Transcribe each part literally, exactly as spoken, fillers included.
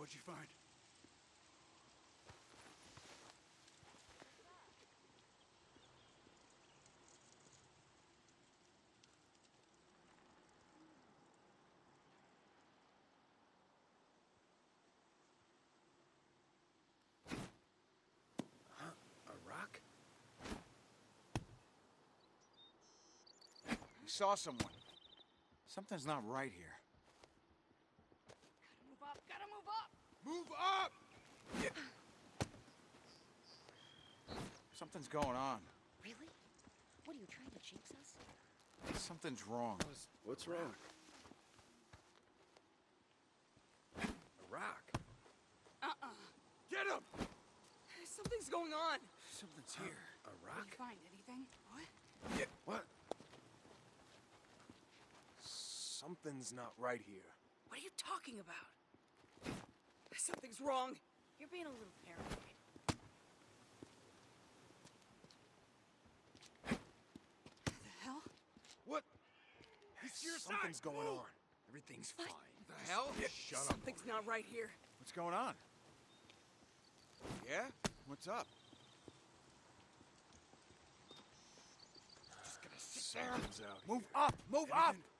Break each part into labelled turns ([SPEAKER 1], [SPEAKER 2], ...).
[SPEAKER 1] What'd you find?
[SPEAKER 2] Huh? A rock?
[SPEAKER 1] You saw someone. Something's not right here.
[SPEAKER 3] Gotta move up, gotta move up!
[SPEAKER 1] Move up! Yeah. Something's going on.
[SPEAKER 3] Really? What are you trying to jinx us?
[SPEAKER 1] Something's wrong.
[SPEAKER 2] What's wrong? A rock?
[SPEAKER 3] Uh-uh.
[SPEAKER 1] Get him!
[SPEAKER 3] Something's going on.
[SPEAKER 1] Something's here.
[SPEAKER 2] A
[SPEAKER 3] Did
[SPEAKER 2] rock?
[SPEAKER 3] you find anything? What?
[SPEAKER 2] Yeah, what? Something's not right here.
[SPEAKER 3] What are you talking about? Something's wrong. You're being a little paranoid. The hell?
[SPEAKER 1] What? It's your
[SPEAKER 2] Something's
[SPEAKER 1] side.
[SPEAKER 2] going
[SPEAKER 1] Move.
[SPEAKER 2] on.
[SPEAKER 1] Everything's
[SPEAKER 3] What?
[SPEAKER 1] fine. The hell?
[SPEAKER 2] Yeah,
[SPEAKER 1] Shut up.
[SPEAKER 3] Something's not right here.
[SPEAKER 1] What's going on? Yeah? What's up? Just gonna sit there.
[SPEAKER 2] Something's out
[SPEAKER 1] Move
[SPEAKER 2] here.
[SPEAKER 1] up! Move up!
[SPEAKER 2] Anything?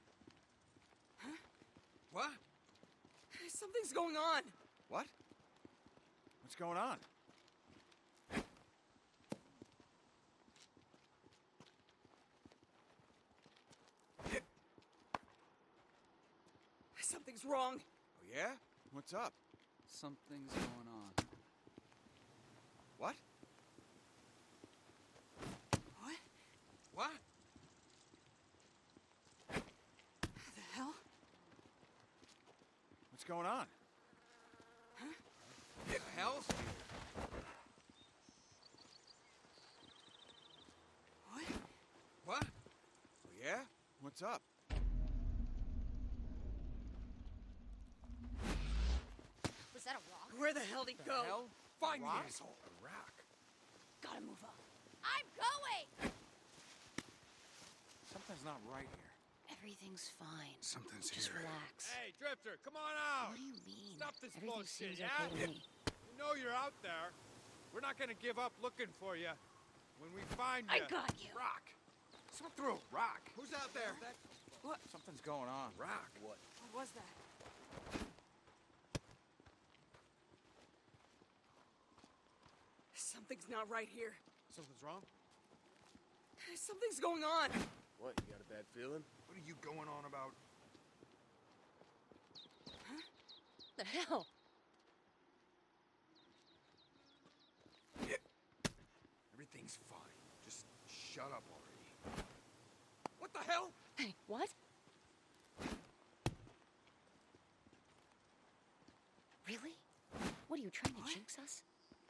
[SPEAKER 1] What?
[SPEAKER 3] Something's going on.
[SPEAKER 1] What? What's going on?
[SPEAKER 3] Something's wrong.
[SPEAKER 1] Oh, yeah? What's up?
[SPEAKER 4] Something's going on.
[SPEAKER 1] What?
[SPEAKER 3] What?
[SPEAKER 1] What?
[SPEAKER 3] The hell?
[SPEAKER 1] What's going on?
[SPEAKER 3] Huh?
[SPEAKER 1] What the hell?
[SPEAKER 3] What?
[SPEAKER 1] What? Oh, yeah? What's up?
[SPEAKER 3] Was that a rock? Where the hell did he go?
[SPEAKER 1] Hell?
[SPEAKER 2] Find
[SPEAKER 1] Rock?
[SPEAKER 2] the asshole. A rock.
[SPEAKER 3] Gotta move up. I'm going!
[SPEAKER 1] Something's not right here.
[SPEAKER 3] Everything's fine.
[SPEAKER 2] Something's
[SPEAKER 3] Just
[SPEAKER 2] here.
[SPEAKER 3] relax.
[SPEAKER 5] Hey, Drifter, come on out!
[SPEAKER 3] What do you mean?
[SPEAKER 5] Stop this
[SPEAKER 3] Everything
[SPEAKER 5] bullshit,
[SPEAKER 3] seems
[SPEAKER 5] yeah?
[SPEAKER 3] okay to me.
[SPEAKER 5] You know you're out there. We're not gonna give up looking for you. When we find you...
[SPEAKER 3] I got you.
[SPEAKER 1] Rock! Someone threw a rock!
[SPEAKER 5] Who's out there?
[SPEAKER 3] What?
[SPEAKER 1] Something's going on.
[SPEAKER 2] Rock. What?
[SPEAKER 3] What was that? Something's not right here.
[SPEAKER 5] Something's wrong?
[SPEAKER 3] Something's going on.
[SPEAKER 2] What, you got a bad feeling?
[SPEAKER 1] What are you going on about?
[SPEAKER 3] The hell?
[SPEAKER 1] Yeah. Everything's fine. Just shut up already. What the hell?
[SPEAKER 3] Hey, what? Really? What are you trying to What? jinx us?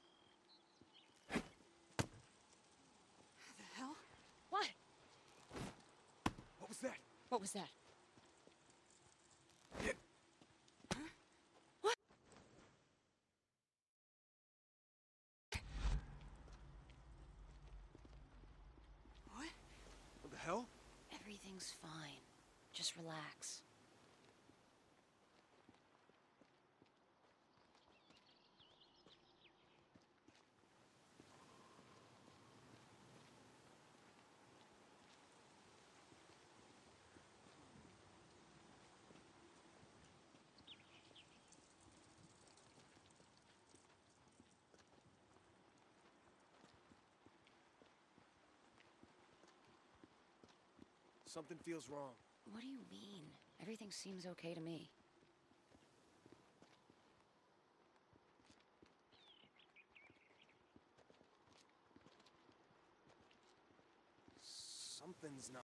[SPEAKER 3] The hell? What?
[SPEAKER 1] What was that?
[SPEAKER 3] What was that?
[SPEAKER 1] Yeah.
[SPEAKER 3] What? What?
[SPEAKER 1] What the hell?
[SPEAKER 3] Everything's fine. Just relax.
[SPEAKER 2] Something feels wrong.
[SPEAKER 3] What do you mean? Everything seems okay to me.
[SPEAKER 2] Something's not